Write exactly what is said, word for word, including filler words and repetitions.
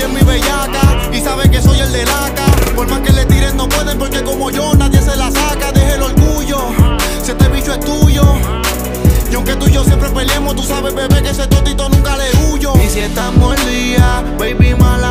es mi bellaca y sabe que soy el de laca. Por más que le tiren no pueden porque como yo nadie se la saca. Deja el orgullo, si este bicho es tuyo. Y aunque tú y yo siempre peleemos, tú sabes, bebé, que ese totito nunca le huyo. Y si estamos al día, baby, mala